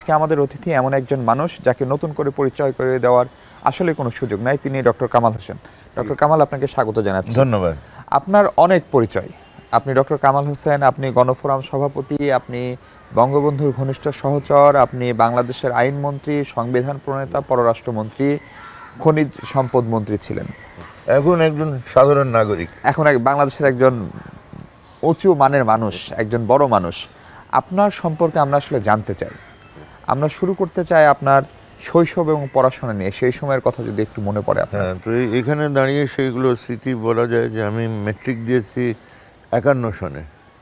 আজকে আমাদের অতিথি এমন একজন মানুষ যাকে নতুন করে পরিচয় করে দেওয়ার আসলে কোনো সুযোগ নাই, তিনি ডক্টর কামাল হোসেন। ডক্টর কামাল, আপনাকে স্বাগত জানাচ্ছি। ধন্যবাদ। আপনার অনেক পরিচয়। আপনি ডক্টর কামাল হোসেন, আপনি গণফোরাম সভাপতি, আপনি বঙ্গবন্ধুর ঘনিষ্ঠ সহচর, আপনি বাংলাদেশের আইনমন্ত্রী, সংবিধান প্রণেতা, পররাষ্ট্রমন্ত্রী, খনিজ সম্পদ মন্ত্রী ছিলেন। এখন একজন সাধারণ নাগরিক, এখন বাংলাদেশের একজন উঁচু মানের মানুষ, একজন বড় মানুষ। আপনার সম্পর্কে আমরা আসলে জানতে চাই। আমরা শুরু করতে চাই আপনার শৈশব এবং পড়াশোনা নিয়ে। সেই সময়ের কথা যদি একটু মনে পড়ে আপনার। হ্যাঁ, তো এখানে দাঁড়িয়ে সেইগুলো স্মৃতি বলা যায় যে আমি মেট্রিক দিয়েছি 51 সনে,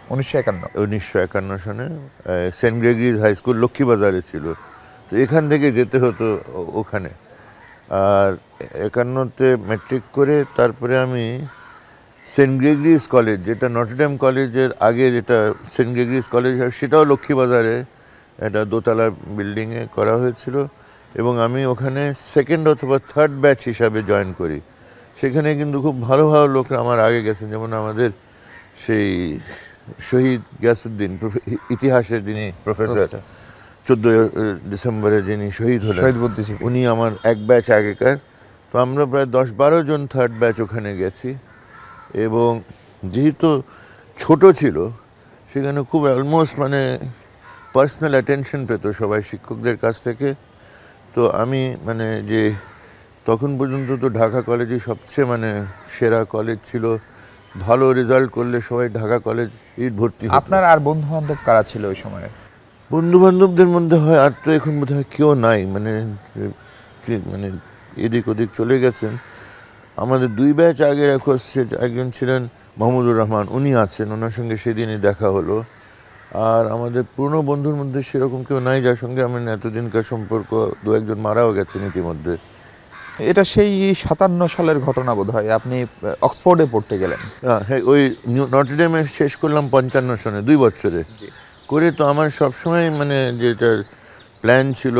1951 সনে। সেন্ট গ্রেগরিজ হাই স্কুল লক্ষ্মীবাজারে ছিল, তো এখান থেকে যেতে হতো ওখানে। আর 51তে মেট্রিক করে তারপরে আমি সেন্ট গ্রেগরিজ কলেজ, যেটা নটরডেম কলেজের আগে যেটা সেন্ট গ্রেগরিজ কলেজ হয়, সেটাও লক্ষ্মীবাজারে একটা দোতলা বিল্ডিংয়ে করা হয়েছিল, এবং আমি ওখানে সেকেন্ড অথবা থার্ড ব্যাচ হিসাবে জয়েন করি। সেখানে কিন্তু খুব ভালো ভালো লোকরা আমার আগে গেছেন, যেমন আমাদের সেই শহীদ গিয়াসউদ্দিন, ইতিহাসের যিনি প্রফেসর, 14 ডিসেম্বরে যিনি শহীদ হলেন, উনি আমার এক ব্যাচ আগেকার। তো আমরা প্রায় 10-12 জন থার্ড ব্যাচ ওখানে গেছি, এবং যেহেতু ছোট ছিল সেখানে খুব অলমোস্ট মানে পার্সোনাল অ্যাটেনশন পেত সবাই শিক্ষকদের কাছ থেকে। তো আমি মানে যে তখন পর্যন্ত তো ঢাকা কলেজই সবচেয়ে মানে সেরা কলেজ ছিল, ভালো রেজাল্ট করলে সবাই ঢাকা কলেজ ভর্তি। আপনার আর বন্ধু বান্ধব কারা ছিল ওই সময়? বন্ধু বান্ধবদের মধ্যে হয় আর তো এখন বোধ হয় কেউ নাই, মানে মানে এদিক ওদিক চলে গেছেন। আমাদের 2 ব্যাচ আগের একজন ছিলেন মাহমুদুর রহমান, উনি আছেন, ওনার সঙ্গে সেদিনই দেখা হলো। আর আমাদের পুরনো বন্ধুর মধ্যে সেরকম কেউ নাই যার সঙ্গে আমার এতদিনকার সম্পর্ক। 2-1 মারাও গেছেন ইতিমধ্যে। এটা সেই 57 সালের ঘটনা বোধ হয়। আপনি অক্সফোর্ডে পড়তে গেলেন। হ্যাঁ, ওই নটরডেমে শেষ করলাম 55 সনে, 2 বছরে করে। তো আমার সবসময় মানে যেটা প্ল্যান ছিল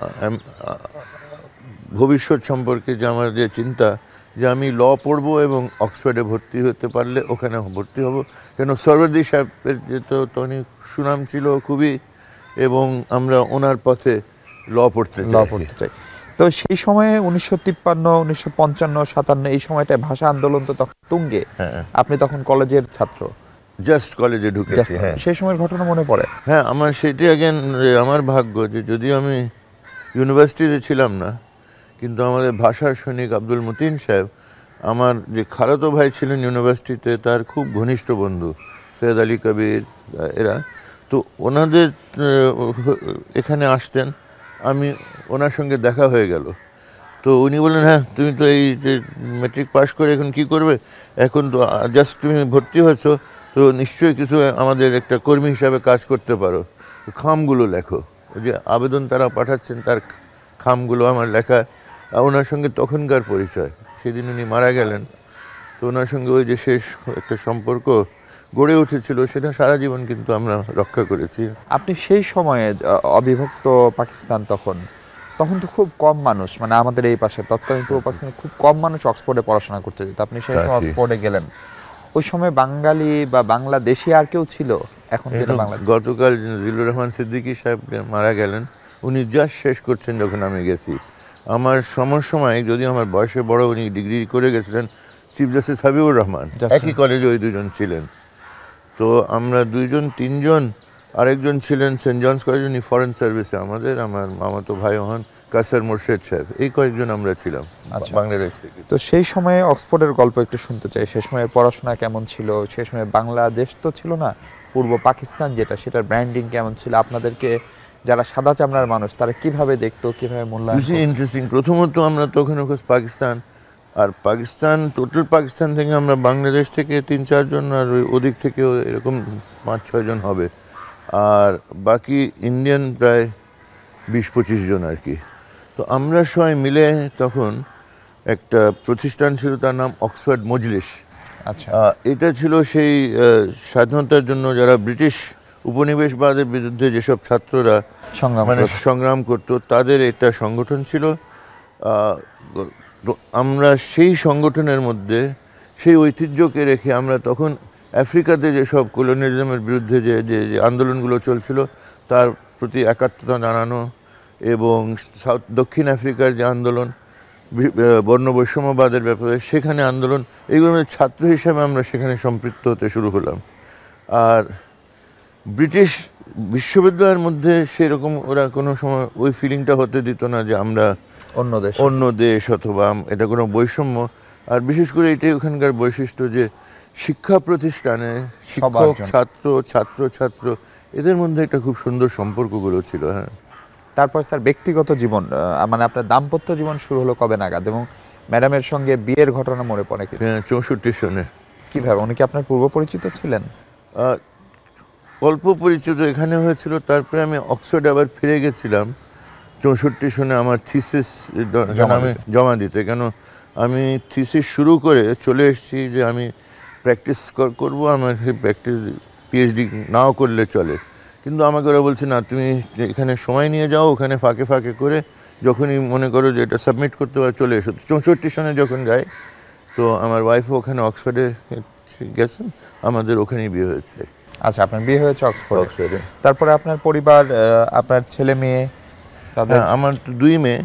ভবিষ্যৎ সম্পর্কে, যে আমার যে চিন্তা, যে আমি ল পড়বো এবং অক্সফোর্ডে ভর্তি হতে পারলে ওখানে ভর্তি হব। কেন সরওয়ার্দী সাহেবের যেহেতু তখনই সুনাম ছিল খুবই, এবং আমরা ওনার পথে ল পড়তে চাই। তো সেই সময়ে 1953, 1955, 57 এই সময়টায় ভাষা আন্দোলন তো তখন তুঙ্গে। আপনি তখন কলেজের ছাত্র, জাস্ট কলেজে ঢুকেছি। হ্যাঁ, সেই সময়ের ঘটনা মনে পড়ে? হ্যাঁ, আমার সেটি অ্যাগেন আমার ভাগ্য যে যদিও আমি ইউনিভার্সিটিতে ছিলাম না, কিন্তু আমাদের ভাষার সৈনিক আব্দুল মতিন সাহেব, আমার যে খালাতো ভাই ছিলেন ইউনিভার্সিটিতে, তার খুব ঘনিষ্ঠ বন্ধু, সৈয়দ আলী কবির এরা। তো ওনাদের এখানে আসতেন, আমি ওনার সঙ্গে দেখা হয়ে গেল। তো উনি বললেন, হ্যাঁ তুমি তো এই যে ম্যাট্রিক পাস করে এখন কি করবে, এখন তো জাস্ট তুমি ভর্তি হয়েছো, তো নিশ্চয়ই কিছু আমাদের একটা কর্মী হিসাবে কাজ করতে পারো, খামগুলো লেখো। ওই যে আবেদন তারা পাঠাচ্ছেন, তার খামগুলো আমার লেখা। ওনার সঙ্গে তখনকার পরিচয়, সেদিন উনি মারা গেলেন। তো ওনার সঙ্গে ওই যে শেষ একটা সম্পর্ক গড়ে উঠেছিল, সেটা সারা জীবন কিন্তু আমরা রক্ষা করেছি। আপনি সেই সময়ে অবিভক্ত পাকিস্তান, তখন তো খুব কম মানুষ, মানে আমাদের এই পাশে তৎকালীন পূর্ব পাকিস্তানে খুব কম মানুষ অক্সফোর্ডে পড়াশোনা করতে যেত। আপনি সেই সময় অক্সফোর্ডে গেলেন। ওই সময় বাঙালি বা বাংলাদেশি আর কেউ ছিল? এখন গতকাল জিল্লুর রহমান সিদ্দিকী সাহেব মারা গেলেন, উনি জাস্ট শেষ করছেন যখন আমি গেছি। আমার সময় যদি আমার বয়সে বড়, উনি ডিগ্রি করে গেছিলেন, চিফ জাস্টিস হাবিবুর রহমান, একই কলেজে ওই 2 জন ছিলেন। তো আমরা 2 জন 3 জন, আরেকজন ছিলেন সেন্ট জনস কলেজ, উনি ফরেন সার্ভিসে, আমার মামাতো ভাই হন কাসার মোর্শেদ সাহেব, এই কয়েকজন আমরা ছিলাম বাংলাদেশ থেকে। তো সেই সময়ে অক্সফোর্ডের গল্প একটু শুনতে চাই। সেই সময় পড়াশোনা কেমন ছিল? সেই সময় বাংলাদেশ তো ছিল না, পূর্ব পাকিস্তান যেটা, সেটার ব্র্যান্ডিং কেমন ছিল? আপনাদেরকে যারা সাদা চামড়ার মানুষ, তারা কিভাবে দেখতো, কিভাবে মূল্যায়ন? ইন্টারেস্টিং। প্রথমত আমরা তখন পাকিস্তান, আর পাকিস্তান, টোটাল পাকিস্তান থেকে আমরা বাংলাদেশ থেকে 3-4 জন, আর ওদিক থেকেও এরকম 5-6 জন হবে, আর বাকি ইন্ডিয়ান প্রায় 20-25 জন আর কি। তো আমরা সবাই মিলে তখন একটা প্রতিষ্ঠান ছিল, তার নাম অক্সফোর্ড মজলিস। আচ্ছা, এটা ছিল সেই স্বাধীনতার জন্য যারা ব্রিটিশ উপনিবেশবাদের বিরুদ্ধে যেসব ছাত্ররা সংগ্রাম করত, তাদের একটা সংগঠন ছিল। আমরা সেই সংগঠনের মধ্যে সেই ঐতিহ্যকে রেখে আমরা তখন আফ্রিকাতে যেসব কলোনিয়ালিজমের বিরুদ্ধে যে আন্দোলনগুলো চলছিল, তার প্রতি একাত্মতা জানানো এবং দক্ষিণ আফ্রিকার যে আন্দোলন বর্ণ বৈষম্যবাদের ব্যাপারে সেখানে আন্দোলন, এগুলোর মধ্যে ছাত্র হিসেবে আমরা সেখানে সম্পৃক্ত হতে শুরু হলাম। আর ব্রিটিশ বিশ্ববিদ্যালয়ের মধ্যে সেরকম ওরা কোনো সময় ওই ফিলিংটা হতে দিত না যে আমরা অন্য দেশ অথবা এটা কোনো বৈষম্য। আর বিশেষ করে এটাই ওখানকার বৈশিষ্ট্য যে শিক্ষা প্রতিষ্ঠানে শিক্ষক ছাত্র এদের মধ্যে একটা খুব সুন্দর সম্পর্কগুলো ছিল। হ্যাঁ, তারপর স্যার ব্যক্তিগত জীবন, মানে আপনার দাম্পত্য জীবন শুরু হলো কবে নাগাদ, এবং ম্যাডামের সঙ্গে বিয়ের ঘটনা মনে পড়ে কি? 64 সনে। কিভাবে? উনি কি আপনার পূর্ব পরিচিত ছিলেন? অল্প পরিচিত এখানে হয়েছিল, তারপরে আমি অক্সফোর্ড আবার ফিরে গেছিলাম 64 সনে আমার থিসিস আমি জমা দিতে। কেন আমি থিসিস শুরু করে চলে এসেছি যে আমি প্র্যাকটিস করব, আমার প্র্যাকটিস পিএইচডি নাও করলে চলে, কিন্তু আমাকে ওরা বলছে না, তুমি এখানে সময় নিয়ে যাও, ওখানে ফাঁকে ফাঁকে করে যখনই মনে করো যে এটা সাবমিট করতে পারো চলে এসো। 64 সনে যখন যাই, তো আমার ওয়াইফও ওখানে অক্সফোর্ডে গেছেন, আমাদের ওখানেই বিয়ে হয়েছে। আচ্ছা, আপনার বিয়ে হয়েছে অক্সফোর্ডে। তারপরে আপনার পরিবার, আপনার ছেলে মেয়ে? হ্যাঁ, আমার তো 2 মেয়ে,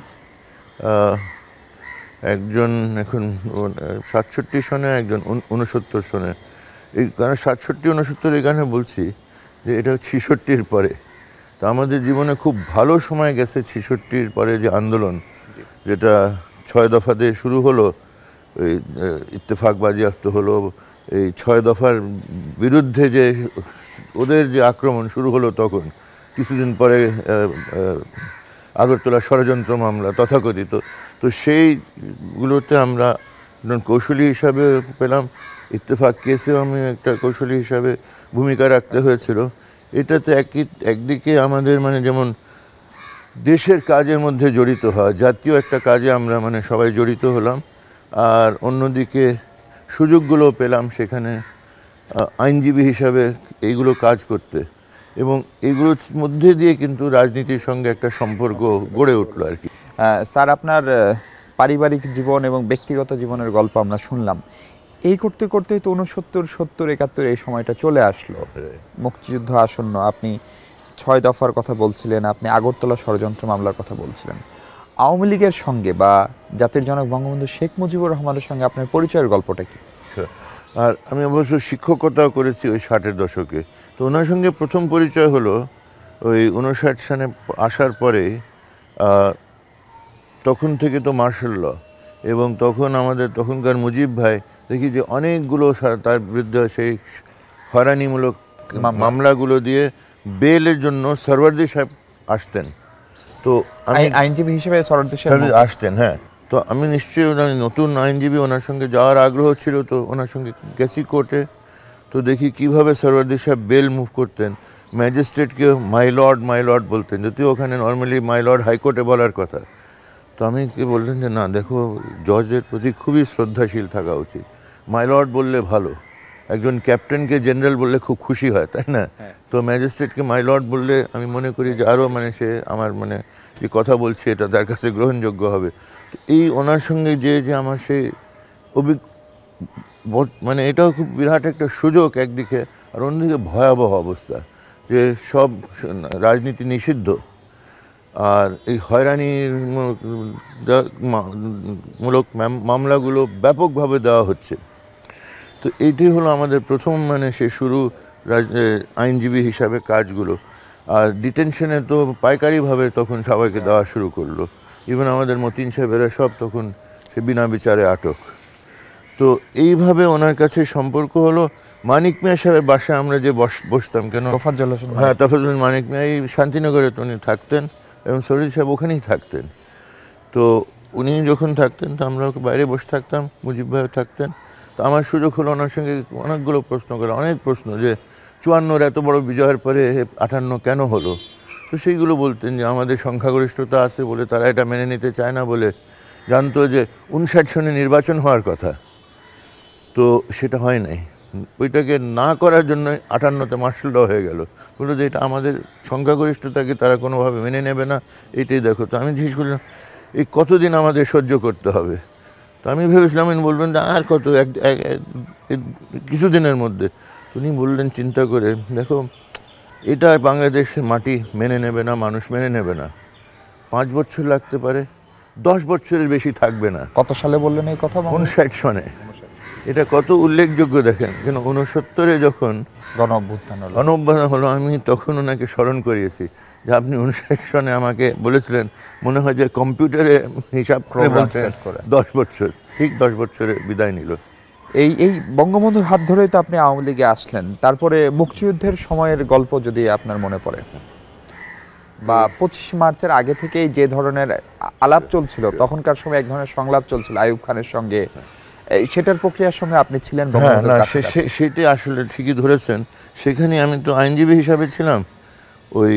একজন এখন 67 সনে, একজন 69 সনে। এই কারণে 67-69 এখানে বলছি যে এটা 66-র পরে। তো আমাদের জীবনে খুব ভালো সময় গেছে 66-র পরে, যে আন্দোলন যেটা 6 দফা দিয়ে শুরু হলো, এই ইত্তেফাক বাজেয়াপ্ত হলো, এই 6 দফার বিরুদ্ধে যে ওদের যে আক্রমণ শুরু হলো, তখন কিছুদিন পরে আগরতলা ষড়যন্ত্র মামলা তথাকথিত, তো সেইগুলোতে আমরা কৌশলী হিসাবে পেলাম। ইত্তেফাক কেসেও আমি একটা কৌশলী হিসাবে ভূমিকা রাখতে হয়েছিল। এটাতে একদিকে আমাদের মানে যেমন দেশের কাজের মধ্যে জড়িত হওয়া, জাতীয় একটা কাজে আমরা মানে সবাই জড়িত হলাম, আর অন্যদিকে সুযোগগুলো পেলাম সেখানে আইনজীবী হিসাবে এইগুলো কাজ করতে, এবং এগুলোর মধ্যে দিয়ে কিন্তু রাজনীতির সঙ্গে একটা সম্পর্ক গড়ে উঠলো আর কি। স্যার, আপনার পারিবারিক জীবন এবং ব্যক্তিগত জীবনের গল্প আমরা শুনলাম। এই করতে করতেই তো 69, 70, 71 এই সময়টা চলে আসলো, মুক্তিযুদ্ধ আসন্ন। আপনি 6 দফার কথা বলছিলেন, আপনি আগরতলা ষড়যন্ত্র মামলার কথা বলছিলেন। আওয়ামী লীগের সঙ্গে বা জাতির জনক বঙ্গবন্ধু শেখ মুজিবুর রহমানের সঙ্গে আপনার পরিচয়ের গল্পটা কি? আর আমি অবশ্য শিক্ষকতাও করেছি ওই 60-এর দশকে। তো ওনার সঙ্গে প্রথম পরিচয় হলো ওই 59 সালে আসার পরে। তখন থেকে তো মার্শাল ল, এবং তখন আমাদের তখনকার মুজিব ভাই দেখি যে অনেকগুলো তার বিরুদ্ধে সেই হয়রানিমূলক মামলাগুলো দিয়ে বেলের জন্য সরওয়ার্দী সাহেব আসতেন। তো আইনজীবী হিসেবে সরওয়ার্দী সাহেব আসতেন। হ্যাঁ, তো আমি নিশ্চয়ই নতুন আইনজীবী, ওনার সঙ্গে যাওয়ার আগ্রহ ছিল, তো ওনার সঙ্গে গেছি কোর্টে। তো দেখি কিভাবে সরওয়ার্দী সাহেব বেল মুভ করতেন, ম্যাজিস্ট্রেটকে মাই লর্ড বলতেন, যদিও ওখানে নর্মালি মাই লর্ড হাইকোর্টে বলার কথা। তো আমি কি বললেন যে না, দেখো, জজের প্রতি খুবই শ্রদ্ধাশীল থাকা উচিত, মাই লর্ড বললে ভালো। একজন ক্যাপ্টেনকে জেনারেল বললে খুব খুশি হয়, তাই না? তো ম্যাজিস্ট্রেটকে মাই লর্ড বললে আমি মনে করি যে আরও মানে সে আমার মানে যে কথা বলছি এটা তার কাছে গ্রহণযোগ্য হবে। এই ওনার সঙ্গে যে আমার সেই মানে এটাও খুব বিরাট একটা সুযোগ একদিকে, আর অন্যদিকে ভয়াবহ অবস্থা যে সব রাজনীতি নিষিদ্ধ, আর এই হয়রানির মূলক মামলাগুলো ব্যাপকভাবে দেওয়া হচ্ছে। তো এইটি হলো আমাদের প্রথম মানে সে শুরু আইনজীবী হিসাবে কাজগুলো। আর ডিটেনশনে তো পাইকারিভাবে তখন সবাইকে দেওয়া শুরু করলো, ইভেন আমাদের মতিন সাহেবেরা সব তখন সে বিনা বিচারে আটক। তো এইভাবে ওনার কাছে সম্পর্ক হলো। মানিক মিয়া সাহেবের বাসায় আমরা যে বসতাম, কেন হ্যাঁ, তফাজ্জল মানিক মিয়া এই শান্তিনগরে তো উনি থাকতেন, এবং সরিদ সাহেব ওখানেই থাকতেন। তো উনি যখন থাকতেন তো আমরা বাইরে বসে থাকতাম, মুজিব ভাই থাকতেন। তো আমার সুযোগ হলো ওনার সঙ্গে অনেকগুলো প্রশ্ন করা, অনেক প্রশ্ন যে 54 এত বড় বিজয়ের পরে 58 কেন হলো। তো সেইগুলো বলতেন যে আমাদের সংখ্যাগরিষ্ঠতা আছে বলে তারা এটা মেনে নিতে চায় না, বলে জানতো যে 59 সনে নির্বাচন হওয়ার কথা, তো সেটা হয় নাই। ওইটাকে না করার জন্য 58-তে মার্শাল ল হয়ে গেল, বললো যে এটা আমাদের সংখ্যাগরিষ্ঠতাকে তারা কোনোভাবে মেনে নেবে না, এটাই দেখো। তো আমি জিজ্ঞেস করলাম এই কতদিন আমাদের সহ্য করতে হবে। তো আমি ভেবেছিলাম উনি বলবেন যে আর কত কিছুদিনের মধ্যে। উনি বললেন চিন্তা করে, দেখো এটা বাংলাদেশের মাটি মেনে নেবে না, মানুষ মেনে নেবে না। 5 বছর লাগতে পারে, 10 বছরের বেশি থাকবে না। কত সালে বললেন এই কথা? 59 সনে। এটা কত উল্লেখযোগ্য দেখেন, কেন 69-এ যখন গণ অভ্যুত্থান হলো আমি তখন ওনাকে স্মরণ করিয়েছি যে আপনি 59 সনে আমাকে বলেছিলেন, মনে হয় যে কম্পিউটারে হিসাব করে বলছেন 10 বছর, ঠিক 10 বছরে বিদায় নিল। এই বঙ্গবন্ধুর হাত ধরেই তো আপনি আওয়ামী লীগে আসলেন। তারপরে মুক্তিযুদ্ধের সময়ের গল্প যদি আপনার মনে পড়ে, বা 25 মার্চের আগে থেকেই যে ধরনের আলাপ চলছিল, তখনকার সময় এক ধরনের সংলাপ চলছিল আইয়ুব খানের সঙ্গে, সেটার প্রক্রিয়ার সঙ্গে আপনি ছিলেন। সেটা আসলে ঠিকই ধরেছেন। সেখানে আমি তো আইনজীবী হিসাবে ছিলাম। ওই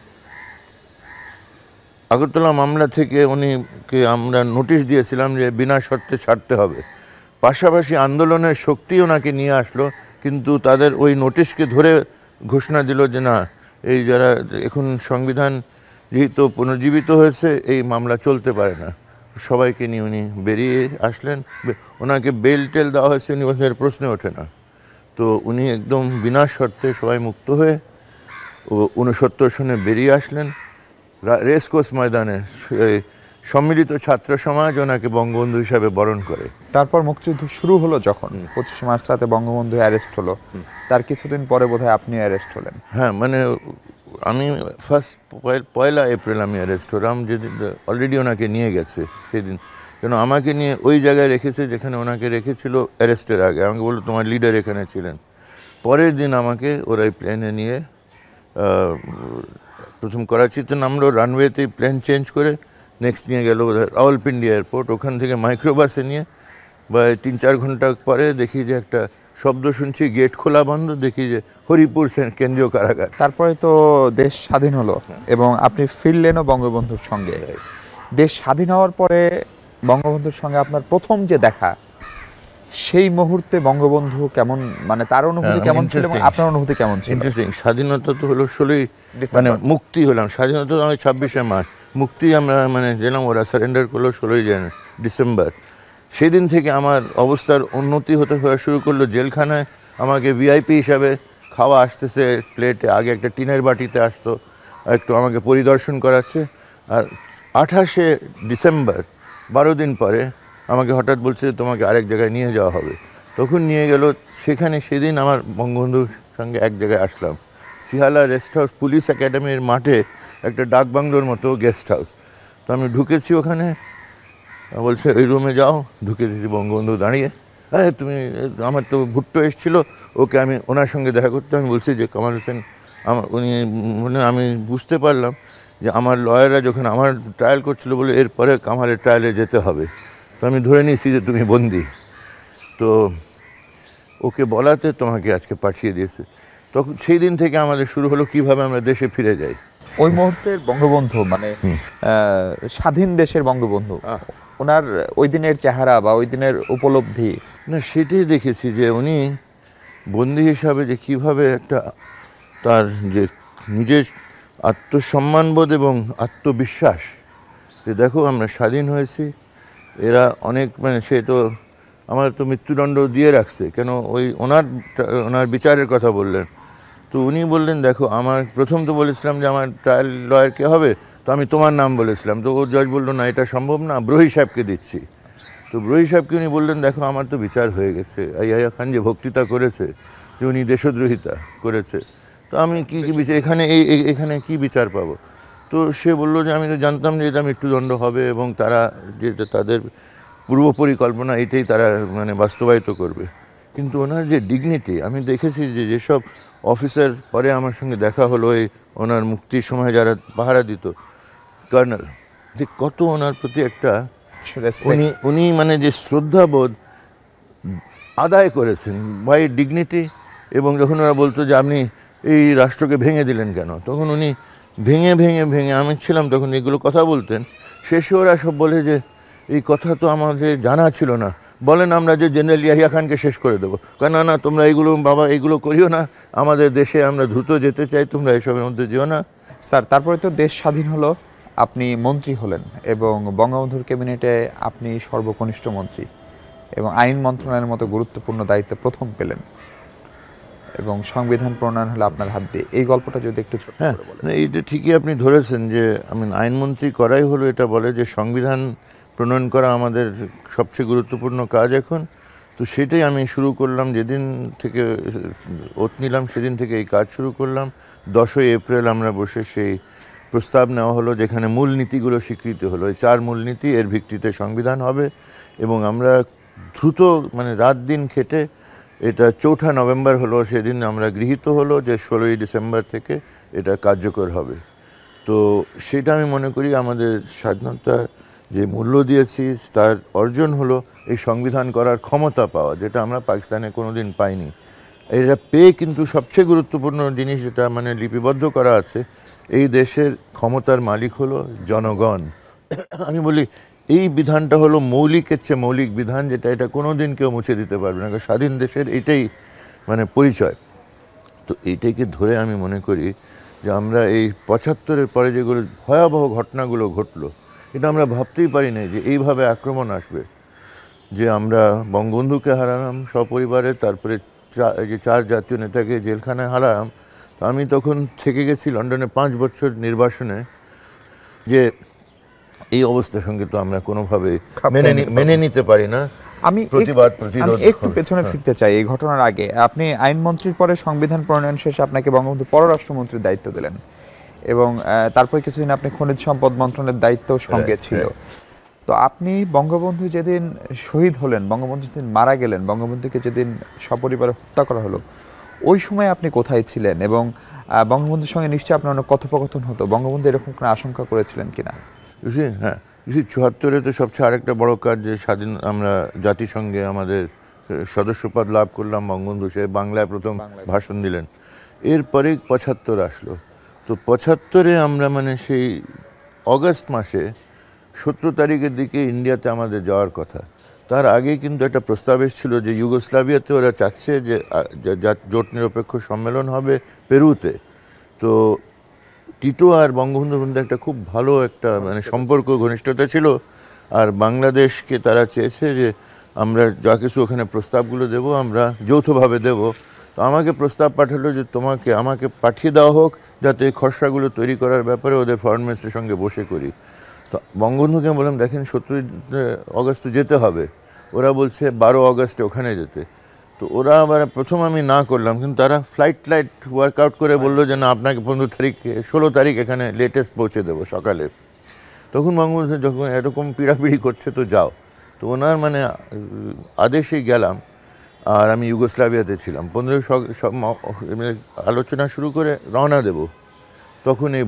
আগরতলা মামলা থেকে উনিকে আমরা নোটিশ দিয়েছিলাম যে বিনা শর্তে ছাড়তে হবে। পাশাপাশি আন্দোলনের শক্তি ওনাকে নিয়ে আসলো, কিন্তু তাদের ওই নোটিশকে ধরে ঘোষণা দিল যে না, এই যারা এখন সংবিধান যেহেতু পুনর্জীবিত হয়েছে, এই মামলা চলতে পারে না। সবাইকে নিয়ে উনি বেরিয়ে আসলেন। ওনাকে বেল টেল দেওয়া হয়েছে, উনি বলছেন এর প্রশ্নে ওঠে না। তো উনি একদম বিনা শর্তে সবাই মুক্ত হয়ে 69 সনে বেরিয়ে আসলেন। রেসকোর্স ময়দানে সম্মিলিত ছাত্র সমাজ ওনাকে বঙ্গবন্ধু হিসাবে বরণ করে। তারপর মুক্তিযুদ্ধ শুরু হলো যখন 25 মার্চ রাতে বঙ্গবন্ধু অ্যারেস্ট হলো, তার কিছুদিন পরে বোধহয় আপনি অ্যারেস্ট হলেন। হ্যাঁ, মানে আমি পয়লা এপ্রিল আমি অ্যারেস্ট হলাম, যেদিন অলরেডি ওনাকে নিয়ে গেছে সেদিন। কেন আমাকে নিয়ে ওই জায়গায় রেখেছে যেখানে ওনাকে রেখেছিল অ্যারেস্টের আগে। আমাকে বললো তোমার লিডার এখানে ছিলেন। পরের দিন আমাকে ওরা প্লেনে নিয়ে প্রথম করাচিতে নামলো, রানওয়েতে প্লেন চেঞ্জ করে নেক্সট নিয়ে গেল রাওয়ালপিন্ডি এয়ারপোর্ট। ওখান থেকে মাইক্রোবাসে নিয়ে বা 3-4 ঘন্টা পরে দেখি যে একটা শব্দ শুনছি, গেট খোলা বন্ধ, দেখি যে হরিপুর কেন্দ্রীয় কারাগার। তারপরে তো দেশ স্বাধীন হলো এবং আপনি ফিরলেনও বঙ্গবন্ধুর সঙ্গে। দেশ স্বাধীন হওয়ার পরে বঙ্গবন্ধুর সঙ্গে আপনার প্রথম যে দেখা, সেই মুহূর্তে বঙ্গবন্ধু কেমন, মানে তার অনুভূতি কেমন ছিল এবং আপনার অনুভূতি কেমন ছিল? ইন্টারেস্টিং। স্বাধীনতা তো হলো 16ই, মানে মুক্তি হলাম। স্বাধীনতা তো আমি 26শে মার্চ, মুক্তি আমরা মানে গেলাম, ওরা সারেন্ডার করলো 16ই ডিসেম্বর। সেদিন থেকে আমার অবস্থার উন্নতি হতে শুরু করলো। জেলখানায় আমাকে ভিআইপি হিসাবে খাওয়া আসতেছে প্লেটে, আগে একটা টিনের বাটিতে আসতো, একটু আমাকে পরিদর্শন করাচ্ছে। আর 28শে ডিসেম্বর 12 দিন পরে আমাকে হঠাৎ বলছে তোমাকে আরেক জায়গায় নিয়ে যাওয়া হবে। তখন নিয়ে গেল সেখানে। সেদিন আমার বঙ্গবন্ধুর সঙ্গে এক জায়গায় আসলাম, সিহালা রেস্ট হাউস, পুলিশ একাডেমির মাঠে একটা ডাকবাংলোর মতো গেস্ট হাউস। তো আমি ঢুকেছি ওখানে, বলছে ওই রুমে যাও। ঢুকে দিয়েছি, বঙ্গবন্ধু দাঁড়িয়ে। আরে তুমি, আমার তো ভুট্টো এসেছিলো, ওকে আমি ওনার সঙ্গে দেখা করতে। আমি বলছি যে কামাল হোসেন উনি, মানে আমি বুঝতে পারলাম যে আমার লয়াররা যখন আমার ট্রায়াল করছিল বলে এরপরে কামালের ট্রায়ালে যেতে হবে, তো আমি ধরে নিয়েছি যে তুমি বন্দি। তো ওকে বলাতে তোমাকে আজকে পাঠিয়ে দিয়েছে। তখন সেই দিন থেকে আমাদের শুরু হলো কিভাবে আমরা দেশে ফিরে যাই। ওই মুহূর্তের বঙ্গবন্ধু, মানে স্বাধীন দেশের বঙ্গবন্ধু, ওনার ওই দিনের চেহারা বা ওই দিনের উপলব্ধি, না সেটাই দেখেছি যে উনি বন্দী হিসাবে যে কিভাবে একটা তার যে নিজের আত্মসম্মানবোধ এবং আত্মবিশ্বাস, যে দেখো আমরা স্বাধীন হয়েছি, এরা অনেক, মানে সে তো আমার তো মৃত্যুদণ্ড দিয়ে রাখছে। কেন ওই ওনার বিচারের কথা বললেন, তো উনি বললেন দেখো আমার প্রথম তো বলেছিলাম যে আমার ট্রায়াল লয়ার কে হবে, তো আমি তোমার নাম বলেছিলাম। তো ও জজ বললো না এটা সম্ভব না, ব্রোহি সাহেবকে দিচ্ছি। তো ব্রোহি সাহেবকে উনি বললেন দেখো আমার তো বিচার হয়ে গেছে, ইয়াহিয়া খান যে বক্তৃতা করেছে যে উনি দেশদ্রোহিতা করেছে, তো আমি কি বিচার এখানে কি বিচার পাবো? তো সে বললো যে আমি তো জানতাম যে এটা মৃত্যুদণ্ড হবে এবং তারা যেটা তাদের পূর্ব পরিকল্পনা এটাই তারা মানে বাস্তবায়িত করবে। কিন্তু ওনার যে ডিগনিটি, আমি দেখেছি যে যেসব অফিসার পরে আমার সঙ্গে দেখা হলো এই ওনার মুক্তির সময় যারা পাহারা দিত, কর্নেল, যে কত ওনার প্রতি একটা উনি মানে যে শ্রদ্ধাবোধ আদায় করেছেন বাই ডিগনিটি। এবং যখন ওরা বলতো যে আপনি এই রাষ্ট্রকে ভেঙে দিলেন কেন, তখন উনি ভেঙে ভেঙে ভেঙে, আমি ছিলাম তখন, এগুলো কথা বলতেন। শেষে ওরা সব বলে যে এই কথা তো আমাদের জানা ছিল না, বলেন আমরা যে জেনারেল ইয়াহিয়া খানকে শেষ করে দেবো। না না, তোমরা এইগুলো বাবা এইগুলো করিও না, আমাদের দেশে আমরা দ্রুত যেতে চাই, তোমরা এসবের মধ্যে যেও না। স্যার, তারপরে তো দেশ স্বাধীন হলো, আপনি মন্ত্রী হলেন এবং বঙ্গবন্ধুর ক্যাবিনেটে আপনি সর্বকনিষ্ঠ মন্ত্রী এবং আইন মন্ত্রণালয়ের মতো গুরুত্বপূর্ণ দায়িত্ব প্রথম পেলেন। এবং সংবিধান প্রণয়ন হলো আপনার হাত দিয়ে, এই গল্পটা যদি একটু ছোট করে বলেন। এইটা ঠিকই আপনি ধরেছেন যে আইনমন্ত্রী করাই হলো এটা বলে যে সংবিধান প্রণয়ন করা আমাদের সবচেয়ে গুরুত্বপূর্ণ কাজ এখন। তো সেটাই আমি শুরু করলাম, যেদিন থেকে ওত নিলাম সেদিন থেকে এই কাজ শুরু করলাম। 10ই এপ্রিল আমরা বসে সেই প্রস্তাব নেওয়া হলো, যেখানে মূলনীতিগুলো স্বীকৃত হলো। এই 4 মূলনীতি, এর ভিত্তিতে সংবিধান হবে। এবং আমরা দ্রুত রাত দিন খেটে এটা 4 নভেম্বর হলো, সেদিন আমরা গৃহীত হলো যে 16ই ডিসেম্বর থেকে এটা কার্যকর হবে। তো সেটা আমি মনে করি আমাদের স্বাধীনতা যে মূল্য দিয়েছি তার অর্জন হলো এই সংবিধান করার ক্ষমতা পাওয়া, যেটা আমরা পাকিস্তানে কোনোদিন পাইনি। এটা পেয়ে কিন্তু সবচেয়ে গুরুত্বপূর্ণ জিনিস যেটা লিপিবদ্ধ করা আছে, এই দেশের ক্ষমতার মালিক হলো জনগণ। আমি বলি এই বিধানটা হলো মৌলিকের চেয়ে মৌলিক বিধান, যেটা এটা কোনোদিন কেউ মুছে দিতে পারবে না। স্বাধীন দেশের এটাই পরিচয়। তো এইটাকে ধরে আমি মনে করি যে আমরা এই 75-এর পরে যেগুলো ভয়াবহ ঘটনাগুলো ঘটলো, এটা আমরা ভাবতেই পারি না যে এইভাবে আক্রমণ আসবে। যে আমরা বঙ্গবন্ধুকে হারালাম সপরিবারে, তারপরে এই যে 4 জাতীয় নেতাকে জেলখানায় হারালাম। তো আমি তখন থেকে গেছি লন্ডনে 5 বছর নির্বাসনে। যে এই অবস্থার সঙ্গে তো আমরা কোনোভাবে মেনে নিতে পারি না। আমি একটু পেছনে ফিরতে চাই। এই ঘটনার আগে আপনি আইনমন্ত্রীর পরে সংবিধান প্রণয়ন শেষে আপনাকে বঙ্গবন্ধু পররাষ্ট্রমন্ত্রীর দায়িত্ব দিলেন, এবং তারপরে কিছুদিন আপনি খনিজ সম্পদ মন্ত্রণালয়ের দায়িত্ব সঙ্গে ছিল। তো আপনি বঙ্গবন্ধু যেদিন শহীদ হলেন, বঙ্গবন্ধু যেদিন মারা গেলেন, বঙ্গবন্ধুকে যেদিন সপরিবারে হত্যা করা হলো, ওই সময় আপনি কোথায় ছিলেন? এবং বঙ্গবন্ধুর সঙ্গে নিশ্চয়ই আপনার অনেক কথোপকথন হতো। বঙ্গবন্ধু এরকম কোনো আশঙ্কা করেছিলেন কিনা? হ্যাঁ, 74-এ তো সবচেয়ে আরেকটা বড় কাজ যে আমরা জাতিসংঘে আমাদের সদস্যপদ লাভ করলাম। বঙ্গবন্ধু সে বাংলায় প্রথম ভাষণ দিলেন। এরপরে 75 আসলো। তো 75-এ আমরা সেই অগাস্ট মাসে 17 তারিখের দিকে ইন্ডিয়াতে আমাদের যাওয়ার কথা। তার আগে কিন্তু একটা প্রস্তাব এসেছিল যে ইউগোস্লাভিয়াতে ওরা চাচ্ছে যে জোট নিরপেক্ষ সম্মেলন হবে পেরুতে। তো টিটো আর বঙ্গবন্ধুর মধ্যে একটা খুব ভালো একটা সম্পর্ক, ঘনিষ্ঠতা ছিল। আর বাংলাদেশকে তারা চেয়েছে যে আমরা যা কিছু ওখানে প্রস্তাবগুলো দেব আমরা যৌথভাবে দেব। তো আমাকে প্রস্তাব পাঠালো যে আমাকে পাঠিয়ে দেওয়া হোক, যাতে খসড়াগুলো তৈরি করার ব্যাপারে ওদের ফরেন মিনিস্টারের সঙ্গে বসে করি। তো বঙ্গবন্ধুকে বললাম, দেখেন 17 অগস্ট যেতে হবে। ওরা বলছে 12 অগস্টে ওখানে যেতে। তো ওরা আবার প্রথম আমি না করলাম, কিন্তু তারা ফ্লাইট ওয়ার্কআউট করে বললো যে না, আপনাকে 16 তারিখ এখানে লেটেস্ট পৌঁছে দেবো সকালে। তখন বঙ্গবন্ধু যখন এরকম পিড়াপিড়ি করছে তো যাও। তো ওনার আদেশেই গেলাম। আর আমি ইউগোস্লাভিয়াতে ছিলাম। 15 আলোচনা শুরু করে রওনা দেব, তখন এই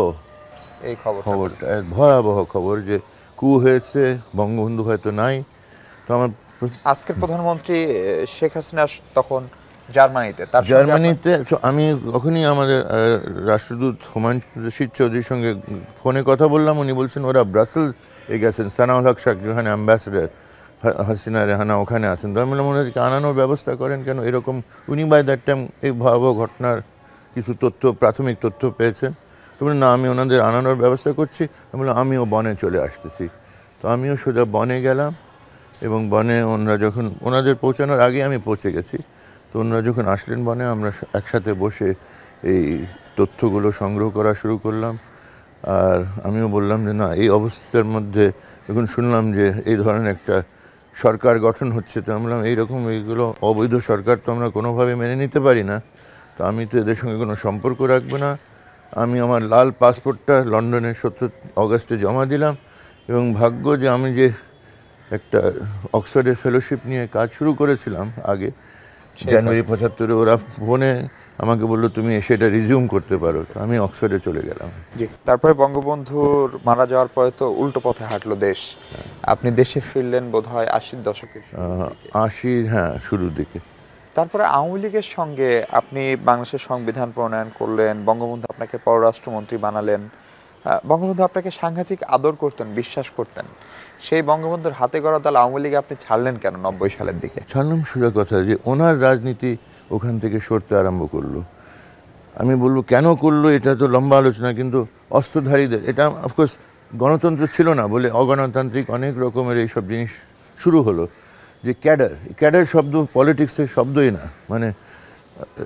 ভয়াবহ খবর যে কু হয়েছে, বঙ্গবন্ধু হয়তো নাই। তো আমার আজকের প্রধানমন্ত্রী শেখ হাসিনা তখন জার্মানিতে। আমি তখনই আমাদের রাষ্ট্রদূত হুমায়ুন রশিদ চৌধুরীর সঙ্গে ফোনে কথা বললাম। উনি বলছেন ওরা ব্রাসেলস গেছেন, সানাউল হক শাহ যেখানে অ্যাম্বাসেডার, হাসিনা রেহানা ওখানে আছেন। তো আমি বললাম ওনাদেরকে আনানোর ব্যবস্থা করেন কেন এরকম। উনি বাই দ্যাট টাইম এই ভয়াবহ ঘটনার কিছু প্রাথমিক তথ্য পেয়েছেন। তো বললেন না, আমি ওনাদের আনানোর ব্যবস্থা করছি। আমি বললাম আমিও বনে চলে আসতেছি। তো আমিও সোজা বনে গেলাম, এবং বনে ওনাদের পৌঁছানোর আগে আমি পৌঁছে গেছি। তো ওনারা যখন আসলেন বনে, আমরা একসাথে বসে এই তথ্যগুলো সংগ্রহ করা শুরু করলাম। আর আমিও বললাম যে না, এই অবস্থার মধ্যে যখন শুনলাম যে এই ধরনের একটা সরকার গঠন হচ্ছে, তো আমরা এইগুলো অবৈধ সরকার তো আমরা কোনোভাবে মেনে নিতে পারি না। তো আমি তো এদের সঙ্গে কোনো সম্পর্ক রাখবো না। আমি আমার লাল পাসপোর্টটা লন্ডনে 17 অগস্টে জমা দিলাম। এবং ভাগ্য যে আমি যে একটা অক্সফোর্ডের ফেলোশিপ নিয়ে কাজ শুরু করেছিলাম আগে, জানুয়ারি 75-এ ওরা ফোনে আমাকে বললো তুমি এসে এটা রিজিউম করতে পারো। তো আমি অক্সফোর্ডে চলে গেলাম। তারপরে বঙ্গবন্ধুর মারা যাওয়ার পরে তো উল্টো পথে হাঁটলো দেশ। আপনি দেশে ফিরলেন বোধহয় 80-র দশকে, 80 হ্যাঁ শুরুর দিকে। তারপরে আওয়ামী লীগের সঙ্গে আপনি বাংলাদেশের সংবিধান প্রণয়ন করলেন, বঙ্গবন্ধু আপনাকে পররাষ্ট্রমন্ত্রী বানালেন। বঙ্গবন্ধু আপনাকে সাংঘাতিক আদর করতেন, বিশ্বাস করতেন। সেই বঙ্গবন্ধুর হাতে গড়া দল আওয়ামী লীগে আপনি ছাড়লেন কেন 90 সালের দিকে? ছাড়লাম সোজা কথা যে ওনার রাজনীতি ওখান থেকে সরতে আরম্ভ করলো। আমি বলবো কেন করলো, এটা তো লম্বা আলোচনা। কিন্তু অস্ত্রধারীদের, এটা অফকোর্স গণতন্ত্র ছিল না বলে অগণতান্ত্রিক অনেক রকমের এইসব জিনিস শুরু হলো। যে ক্যাডার শব্দ পলিটিক্সের শব্দই না,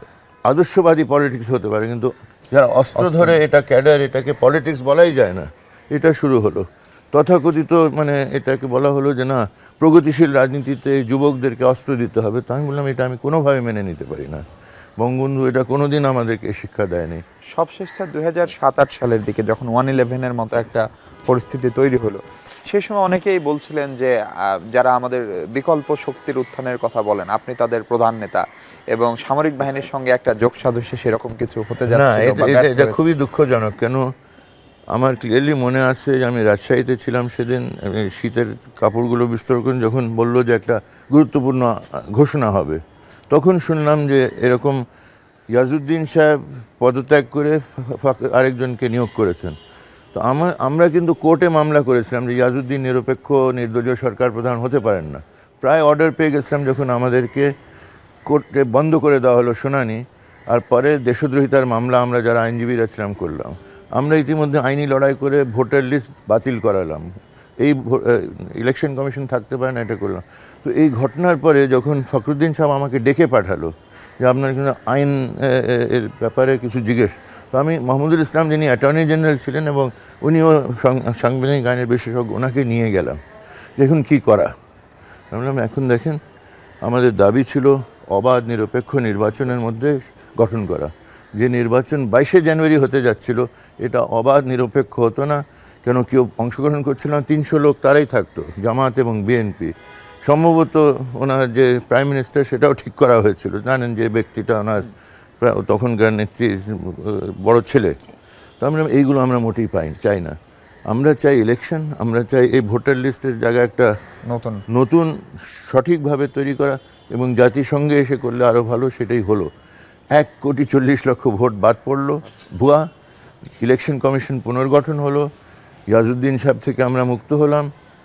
আদর্শবাদী পলিটিক্স হতে পারে, কিন্তু যারা অস্ত্র ধরে এটা ক্যাডার, এটাকে পলিটিক্স বলাই যায় না। এটা শুরু হলো তথাকথিত, মানে এটাকে বলা হলো যে না, প্রগতিশীল রাজনীতিতে যুবকদেরকে অস্ত্র দিতে হবে। তো আমি বললাম এটা আমি কোনোভাবে মেনে নিতে পারি না। বঙ্গবন্ধু এটা কোনোদিন আমাদেরকে শিক্ষা দেয়নি। সবশেষ স্যার 2007-08 সালের দিকে যখন 1/11-এর মতো একটা পরিস্থিতি তৈরি হলো, সেই সময় অনেকেই বলছিলেন যে যারা আমাদের বিকল্প শক্তির উত্থানের কথা বলেন, আপনি তাদের প্রধান নেতা এবং সামরিক বাহিনীর সঙ্গে একটা যোগ সাদৃশ্য সেরকম কিছু হতে না, যাচ্ছে। এটা খুবই দুঃখজনক। কেন, আমার ক্লিয়ারলি মনে আছে যে আমি রাজশাহীতে ছিলাম সেদিন, শীতের কাপড়গুলো বিস্তর করে যখন বললো যে একটা গুরুত্বপূর্ণ ঘোষণা হবে, তখন শুনলাম যে এরকম ইয়াজউদ্দিন সাহেব পদত্যাগ করে আরেকজনকে নিয়োগ করেছেন। তো আমরা কিন্তু কোর্টে মামলা করেছিলাম যে ইয়াজউদ্দিন নিরপেক্ষ নির্দলীয় সরকার প্রধান হতে পারেন না। প্রায় অর্ডার পেয়ে গেছিলাম যখন আমাদেরকে কোর্টে বন্ধ করে দেওয়া হলো শুনানি। আর পরে দেশদ্রোহিতার মামলা আমরা যারা আইনজীবীরা ছিলাম করলাম। আমরা ইতিমধ্যে আইনি লড়াই করে ভোটার লিস্ট বাতিল করালাম, এই ইলেকশন কমিশন থাকতে পারে না, এটা করলাম। তো এই ঘটনার পরে যখন ফখরুদ্দিন সাহেব আমাকে ডেকে পাঠালো যে আপনার কিন্তু আইন এর ব্যাপারে কিছু জিজ্ঞেস, তো আমি মাহমুদুল ইসলাম যিনি অ্যাটর্নি জেনারেল ছিলেন এবং উনিও সাংবিধানিক আইনের বিশেষজ্ঞ, ওনাকে নিয়ে গেলাম। দেখুন কি করা। আমি বললাম এখন দেখেন, আমাদের দাবি ছিল অবাধ নিরপেক্ষ নির্বাচনের মধ্যে গঠন করা। যে নির্বাচন 22শে জানুয়ারি হতে যাচ্ছিল, এটা অবাধ নিরপেক্ষ হতো না। কেন, কেউ অংশগ্রহণ করছিল না, 300 লোক তারাই থাকতো, জামাত এবং বিএনপি। সম্ভবত ওনার যে প্রাইম মিনিস্টার সেটাও ঠিক করা হয়েছিল, জানেন যে ব্যক্তিটা ওনার তখনকার নেত্রী বড় ছেলে। তো আমরা এইগুলো আমরা মোটেই চাই না। আমরা চাই ইলেকশন, আমরা চাই এই ভোটার লিস্টের জায়গায় একটা নতুন সঠিকভাবে তৈরি করা, এবং জাতিসংঘে এসে করলে আরও ভালো। সেটাই হলো। 1,40,00,000 ভোট বাদ পড়লো, ভুয়া। ইলেকশন কমিশন পুনর্গঠন হলো, ইয়াজউদ্দিন সাহেব থেকে আমরা মুক্ত হলাম,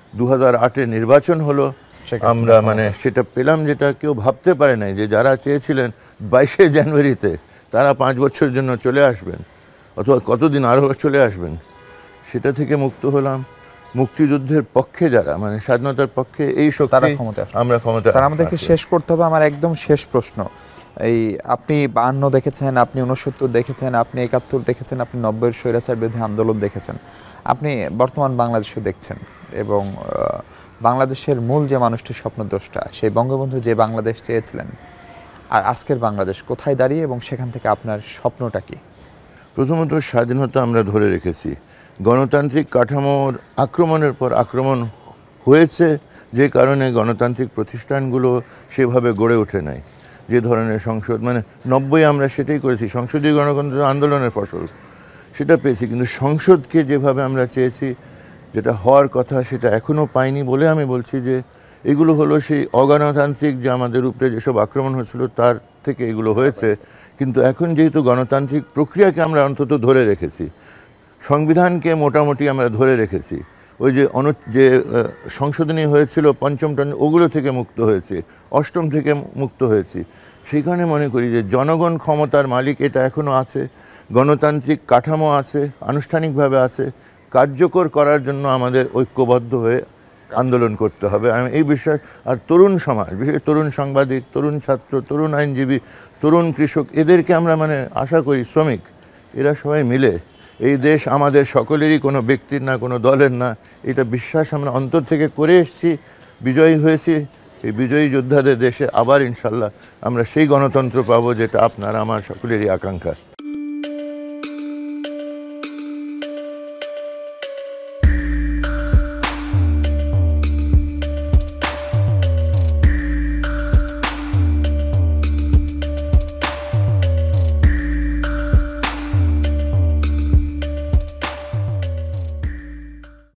2008-এ নির্বাচন হলো। আমরা মানে সেটা পেলাম, যেটা কেউ ভাবতে পারে নাই যে যারা চেয়েছিলেন 22শে জানুয়ারিতে তারা 5 বছরের জন্য চলে আসবেন, অথবা কতদিন আরও চলে আসবেন, সেটা থেকে মুক্ত হলাম। মুক্তিযুদ্ধের পক্ষে যারা, মানে স্বাধীনতার পক্ষে, এই শক্তি আমরা ক্ষমতা। স্যার, আমাদেরকে শেষ করতে হবে। আমার একদম শেষ প্রশ্ন, এই আপনি 52 দেখেছেন, আপনি 69 দেখেছেন, আপনি 71 দেখেছেন, আপনি 90-এর স্বৈরাচার বিরোধী আন্দোলন দেখেছেন, আপনি বর্তমান বাংলাদেশও দেখছেন, এবং বাংলাদেশের মূল যে মানুষটির স্বপ্নদ্রষ্টা, সেই বঙ্গবন্ধু যে বাংলাদেশ চেয়েছিলেন, আর আজকের বাংলাদেশ কোথায় দাঁড়িয়ে, এবং সেখান থেকে আপনার স্বপ্নটা কি? প্রথমত, স্বাধীনতা আমরা ধরে রেখেছি। গণতান্ত্রিক কাঠামোর আক্রমণের পর আক্রমণ হয়েছে, যে কারণে গণতান্ত্রিক প্রতিষ্ঠানগুলো সেভাবে গড়ে ওঠে নাই। যে ধরনের সংসদ, মানে 90-এ আমরা সেটাই করেছি, সংসদীয় গণতন্ত্র আন্দোলনের ফসল, সেটা পেয়েছি। কিন্তু সংসদকে যেভাবে আমরা চেয়েছি, যেটা হওয়ার কথা, সেটা এখনও পাইনি বলে আমি বলছি যে এগুলো হলো সেই অগণতান্ত্রিক যে আমাদের উপরে যেসব আক্রমণ হয়েছিল তার থেকে এগুলো হয়েছে। কিন্তু এখন যেহেতু গণতান্ত্রিক প্রক্রিয়াকে আমরা অন্তত ধরে রেখেছি, সংবিধানকে মোটামুটি আমরা ধরে রেখেছি, ওই যে সংশোধনী হয়েছিল 5ম টন, ওগুলো থেকে মুক্ত হয়েছে, 8ম থেকে মুক্ত হয়েছি। সেই কারণে মনে করি যে জনগণ ক্ষমতার মালিক, এটা এখনও আছে। গণতান্ত্রিক কাঠামো আছে, আনুষ্ঠানিকভাবে আছে। কার্যকর করার জন্য আমাদের ঐক্যবদ্ধ হয়ে আন্দোলন করতে হবে। আমি এই বিষয়, আর তরুণ সমাজ, বিশেষ তরুণ সাংবাদিক, তরুণ ছাত্র, তরুণ আইনজীবী, তরুণ কৃষক, এদেরকে আমরা মানে আশা করি, শ্রমিক, এরা সবাই মিলে এই দেশ আমাদের সকলেরই, কোনো ব্যক্তির না, কোনো দলের না, এটা বিশ্বাস আমরা অন্তর থেকে করে এসেছি। বিজয়ী হয়েছি। এই বিজয়ী যোদ্ধাদের দেশে আবার ইনশাল্লাহ আমরা সেই গণতন্ত্র পাবো, যেটা আপনার আমার সকলেরই আকাঙ্ক্ষা।